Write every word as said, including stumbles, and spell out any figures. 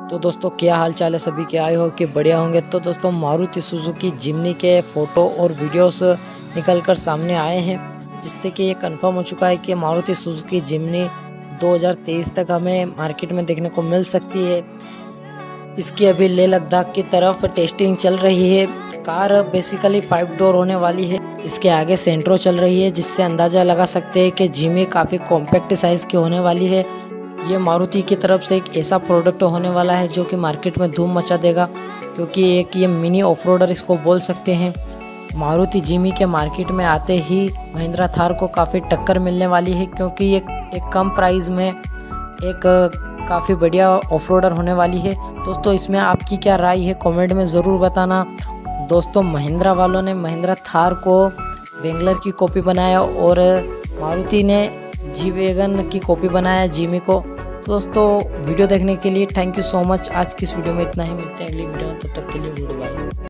तो दोस्तों क्या हाल चाल है सभी के, आए हो कि बढ़िया होंगे। तो दोस्तों मारुति सुजुकी जिम्नी के फ़ोटो और वीडियोस निकल कर सामने आए हैं, जिससे कि ये कंफर्म हो चुका है कि मारुति सुजुकी जिम्नी दो हज़ार तेईस तक हमें मार्केट में देखने को मिल सकती है। इसकी अभी लेह लद्दाख की तरफ टेस्टिंग चल रही है। कार बेसिकली फाइव डोर होने वाली है। इसके आगे सेंट्रो चल रही है, जिससे अंदाज़ा लगा सकते हैं कि जिम्नी काफ़ी कॉम्पैक्ट साइज़ की होने वाली है। ये मारुति की तरफ से एक ऐसा प्रोडक्ट होने वाला है जो कि मार्केट में धूम मचा देगा, क्योंकि एक ये मिनी ऑफ रोडर इसको बोल सकते हैं। मारुति जिम्नी के मार्केट में आते ही महिंद्रा थार को काफ़ी टक्कर मिलने वाली है, क्योंकि ये एक कम प्राइस में एक काफ़ी बढ़िया ऑफ रोडर होने वाली है। दोस्तों इसमें आपकी क्या राय है कमेंट में ज़रूर बताना। दोस्तों महिंद्रा वालों ने महिंद्रा थार को वेंगलर की कॉपी बनाया और मारुति ने जी वैगन की कॉपी बनाया जिम्नी को। तो दोस्तों वीडियो देखने के लिए थैंक यू सो मच। आज की इस वीडियो में इतना ही, मिलते हैं अगली वीडियो में, तब तक के लिए गुड बाय।